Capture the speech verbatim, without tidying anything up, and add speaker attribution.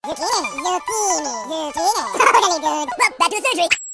Speaker 1: Zucchini. Zucchini. Zucchini. Totally good. Well, back to the surgery.